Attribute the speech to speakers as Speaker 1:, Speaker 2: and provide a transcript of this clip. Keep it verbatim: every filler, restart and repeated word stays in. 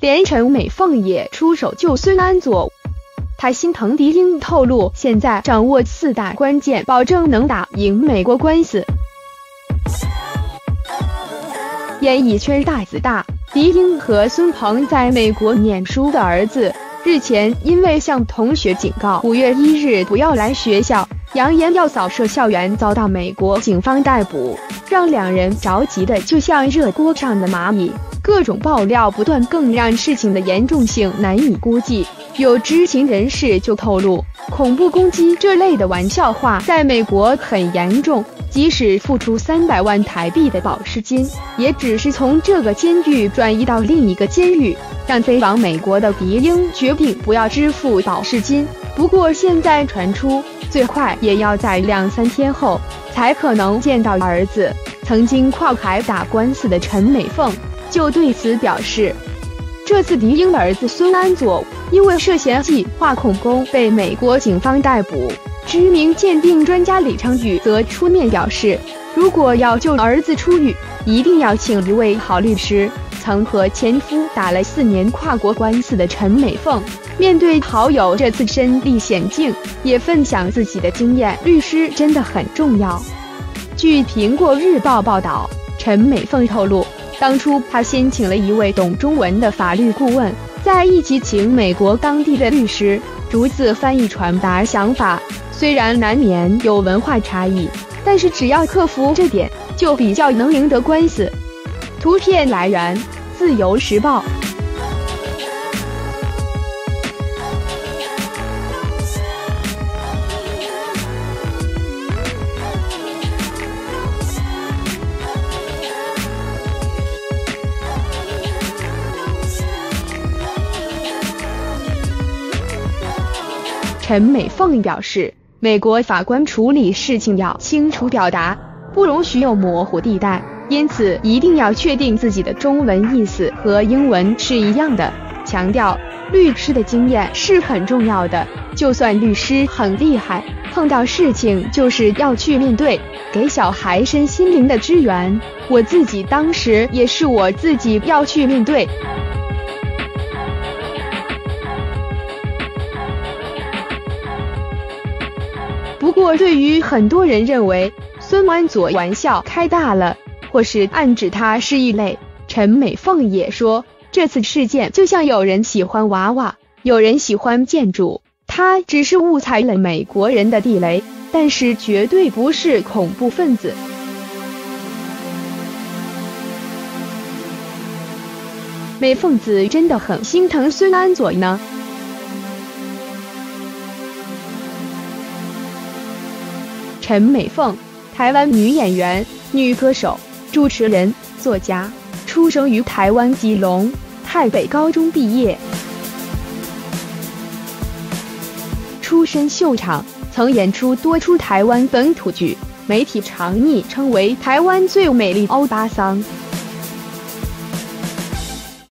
Speaker 1: 连陈美凤也出手救孙安佐。他心疼狄英，透露现在掌握四大关键，保证能打赢美国官司。演艺圈大子大，狄英和孙鹏在美国念书的儿子，日前因为向同学警告五月一日不要来学校，扬言要扫射校园，遭到美国警方逮捕，让两人着急的就像热锅上的蚂蚁。各种爆料不断，更让事情的严重性难以估计。有知情人士就透露，恐怖攻击这类的玩笑话在美国很严重，即使付出三百万台币的保释金，也只是从这个监狱转移到另一个监狱，让飞往美国的狄英决定不要支付保释金。不过现在传出，最快也要在两三天后才可能见到儿子。曾经跨海打官司的陈美凤就对此表示，这次狄英的儿子孙安佐因为涉嫌计划恐攻被美国警方逮捕。知名鉴定专家李昌钰则出面表示，如果要救儿子出狱，一定要请一位好律师。曾和前夫打了四年跨国官司的陈美凤，面对好友这次身历险境，也分享自己的经验，律师真的很重要。据苹果日报报道，陈美凤透露，当初他先请了一位懂中文的法律顾问，再一起请美国当地的律师，逐字翻译传达想法。虽然难免有文化差异，但是只要克服这点，就比较能赢得官司。图片来源：自由时报。陈美凤表示，美国法官处理事情要清楚表达，不容许有模糊地带，因此一定要确定自己的中文意思和英文是一样的。强调律师的经验是很重要的，就算律师很厉害，碰到事情就是要去面对，给小孩身心灵的支援。我自己当时也是我自己要去面对。不过对于很多人认为孙安佐玩笑开大了，或是暗指他是异类，陈美凤也说，这次事件就像有人喜欢娃娃，有人喜欢建筑，他只是误踩了美国人的地雷，但是绝对不是恐怖分子。美凤子真的很心疼孙安佐呢。陈美凤，台湾女演员、女歌手、主持人、作家，出生于台湾基隆，台北高中毕业，出身秀场，曾演出多出台湾本土剧，媒体常昵称为台湾最美丽欧巴桑。